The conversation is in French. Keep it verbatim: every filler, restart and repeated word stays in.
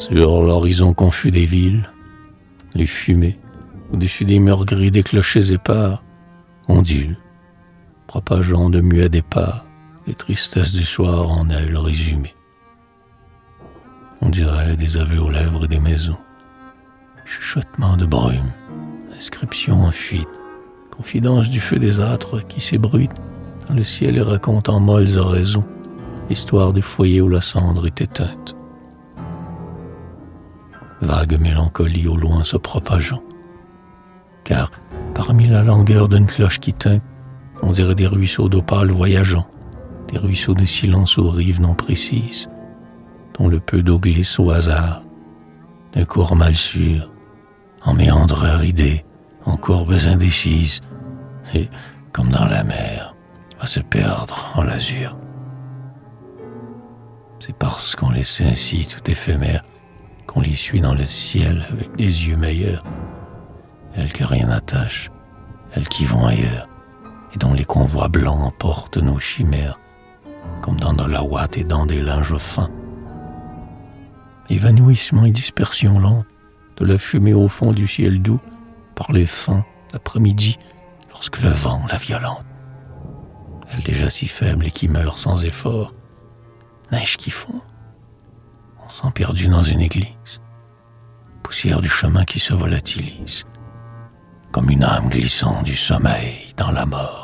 Sur l'horizon confus des villes, les fumées, au-dessus des murs gris des clochers épars, ondulent, propageant de muets départs les tristesses du soir en ailes résumées. On dirait des aveux aux lèvres des maisons, chuchotements de brume, inscriptions en fuite, confidences du feu des âtres qui s'ébruitent dans le ciel et racontent en molles oraisons l'histoire des foyers où la cendre est éteinte. Vague mélancolie au loin se propageant, car parmi la langueur d'une cloche qui teinte, on dirait des ruisseaux d'opale voyageant, des ruisseaux de silence aux rives non précises, dont le peu d'eau glisse au hasard, d'un cours mal sûr, en méandres idées, en courbes indécises, et, comme dans la mer, va se perdre en l'azur. C'est parce qu'on laisse ainsi tout éphémère qu'on les suit dans le ciel avec des yeux meilleurs, elles que rien n'attache, elles qui vont ailleurs, et dont les convois blancs emportent nos chimères, comme dans de la ouate et dans des linges fins. Évanouissement et dispersion lente de la fumée au fond du ciel doux par les fins d'après-midi lorsque le vent la violente. Elle déjà si faible et qui meurt sans effort, neige qui fond, on sent perdu dans une église, poussière du chemin qui se volatilise, comme une âme glissant du sommeil dans la mort.